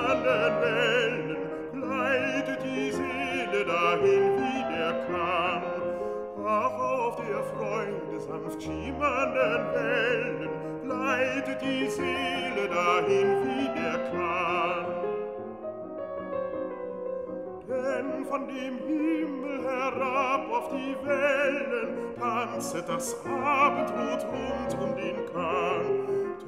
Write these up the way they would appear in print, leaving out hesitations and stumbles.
schimmernden Wellen gleitet die Seele dahin, wie der kann. Ach, auf der Freude sanft schimmernden Wellen gleitet die Seele dahin, wie der kann. Denn von dem Himmel herab auf die Wellen tanzet das Abendrot rund um den Kahn.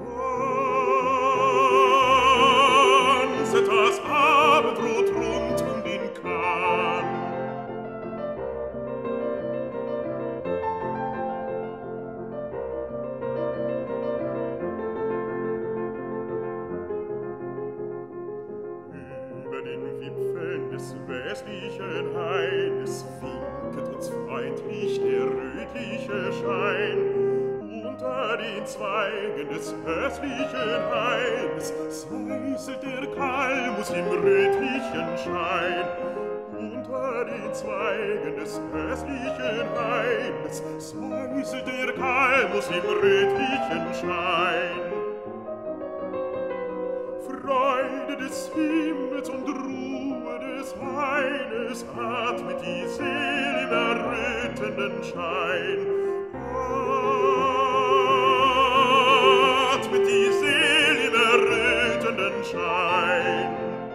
Tanzet das Abendrot rund um den Kahn. Über den Wipfeln des westlichen Haines winket uns freundlich der rötliche Schein. Unter den Zweigen des östlichen Haines säuselt der Kalmus im rötlichen Schein. Unter den Zweigen des östlichen Haines säuselt der Kalmus im rötlichen Schein. Freude des Himmels und Ruhe des Haines atmet die Seele im errötenden Schein. Atmet die Seele im errötenden Schein.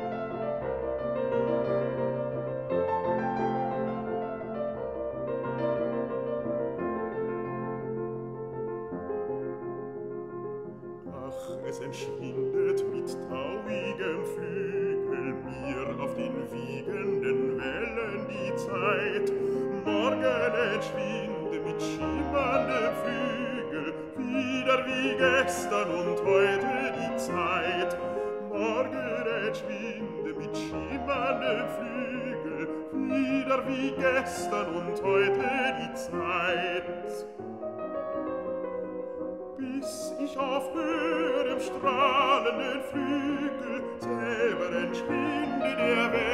Ach, es entschwindet mit tauigem Flügel mir auf den wiegenden Wellen die Zeit. Morgen entschwinde mit schimmerndem Flügel wieder wie gestern und heute die Zeit. Morgen entschwinde mit schimmerndem Flügel wieder wie gestern und heute die Zeit. Bis ich auf höherem strahlenden Flügel selber entschwinde der Welt.